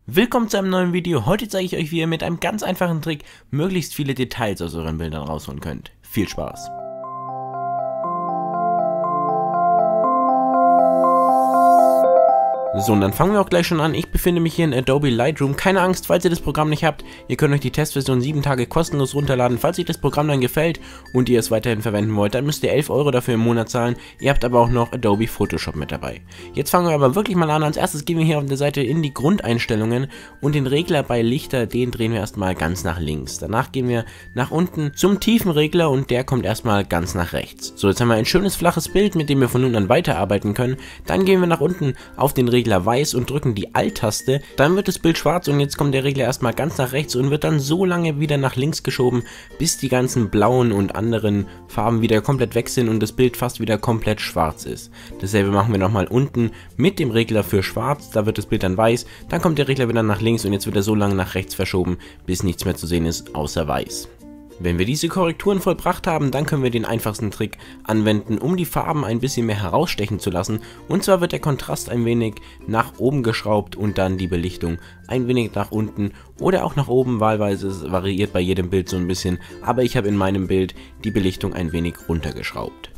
Willkommen zu einem neuen Video. Heute zeige ich euch, wie ihr mit einem ganz einfachen Trick möglichst viele Details aus euren Bildern rausholen könnt. Viel Spaß! So, und dann fangen wir auch gleich schon an. Ich befinde mich hier in Adobe Lightroom. Keine Angst, falls ihr das Programm nicht habt. Ihr könnt euch die Testversion 7 Tage kostenlos runterladen. Falls euch das Programm dann gefällt und ihr es weiterhin verwenden wollt, dann müsst ihr 11 € dafür im Monat zahlen. Ihr habt aber auch noch Adobe Photoshop mit dabei. Jetzt fangen wir aber wirklich mal an. Als erstes gehen wir hier auf der Seite in die Grundeinstellungen und den Regler bei Lichter, den drehen wir erstmal ganz nach links. Danach gehen wir nach unten zum Tiefenregler und der kommt erstmal ganz nach rechts. So, jetzt haben wir ein schönes flaches Bild, mit dem wir von nun an weiterarbeiten können. Dann gehen wir nach unten auf den Regler weiß und drücken die Alt-Taste, dann wird das Bild schwarz und jetzt kommt der Regler erstmal ganz nach rechts und wird dann so lange wieder nach links geschoben, bis die ganzen blauen und anderen Farben wieder komplett weg sind und das Bild fast wieder komplett schwarz ist. Dasselbe machen wir nochmal unten mit dem Regler für schwarz, da wird das Bild dann weiß, dann kommt der Regler wieder nach links und jetzt wird er so lange nach rechts verschoben, bis nichts mehr zu sehen ist, außer weiß. Wenn wir diese Korrekturen vollbracht haben, dann können wir den einfachsten Trick anwenden, um die Farben ein bisschen mehr herausstechen zu lassen. Und zwar wird der Kontrast ein wenig nach oben geschraubt und dann die Belichtung ein wenig nach unten oder auch nach oben, wahlweise. Es variiert bei jedem Bild so ein bisschen, aber ich habe in meinem Bild die Belichtung ein wenig runtergeschraubt.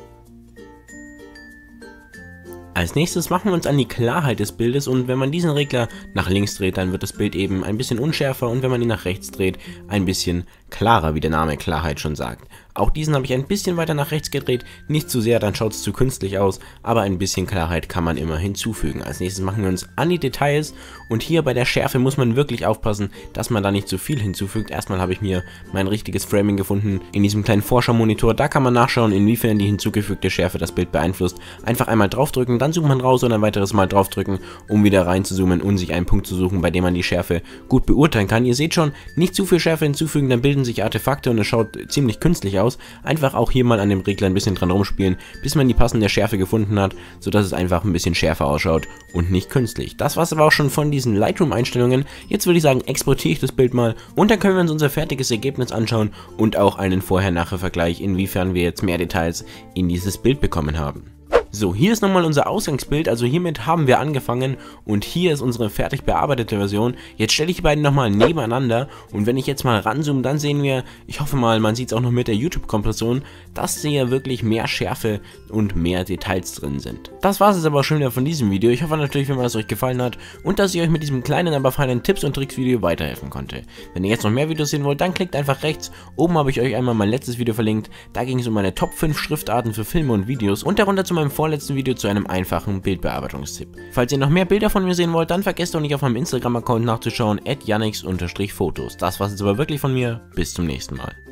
Als nächstes machen wir uns an die Klarheit des Bildes und wenn man diesen Regler nach links dreht, dann wird das Bild eben ein bisschen unschärfer und wenn man ihn nach rechts dreht, ein bisschen klarer, wie der Name Klarheit schon sagt. Auch diesen habe ich ein bisschen weiter nach rechts gedreht, nicht zu sehr, dann schaut es zu künstlich aus, aber ein bisschen Klarheit kann man immer hinzufügen. Als nächstes machen wir uns an die Details und hier bei der Schärfe muss man wirklich aufpassen, dass man da nicht zu viel hinzufügt. Erstmal habe ich mir mein richtiges Framing gefunden in diesem kleinen Vorschau-Monitor, da kann man nachschauen, inwiefern die hinzugefügte Schärfe das Bild beeinflusst. Einfach einmal draufdrücken, dann zoomt man raus und ein weiteres Mal draufdrücken, um wieder rein zu zoomen und sich einen Punkt zu suchen, bei dem man die Schärfe gut beurteilen kann. Ihr seht schon, nicht zu viel Schärfe hinzufügen, dann bilden sich Artefakte und es schaut ziemlich künstlich aus. Einfach auch hier mal an dem Regler ein bisschen dran rumspielen, bis man die passende Schärfe gefunden hat, sodass es einfach ein bisschen schärfer ausschaut und nicht künstlich. Das war's aber auch schon von diesen Lightroom-Einstellungen. Jetzt würde ich sagen, exportiere ich das Bild mal und dann können wir uns unser fertiges Ergebnis anschauen und auch einen Vorher-Nachher-Vergleich, inwiefern wir jetzt mehr Details in dieses Bild bekommen haben. So, hier ist nochmal unser Ausgangsbild, also hiermit haben wir angefangen und hier ist unsere fertig bearbeitete Version. Jetzt stelle ich die beiden nochmal nebeneinander und wenn ich jetzt mal ranzoome, dann sehen wir, ich hoffe mal, man sieht es auch noch mit der YouTube-Kompression, dass hier wirklich mehr Schärfe und mehr Details drin sind. Das war es jetzt aber schon wieder von diesem Video. Ich hoffe natürlich, wenn es euch gefallen hat und dass ich euch mit diesem kleinen, aber feinen Tipps- und Tricks-Video weiterhelfen konnte. Wenn ihr jetzt noch mehr Videos sehen wollt, dann klickt einfach rechts. Oben habe ich euch einmal mein letztes Video verlinkt. Da ging es um meine Top 5 Schriftarten für Filme und Videos und darunter zu meinem vorletzten Video zu einem einfachen Bildbearbeitungstipp. Falls ihr noch mehr Bilder von mir sehen wollt, dann vergesst auch nicht auf meinem Instagram-Account nachzuschauen, @jannix_fotos. Das war's jetzt aber wirklich von mir. Bis zum nächsten Mal.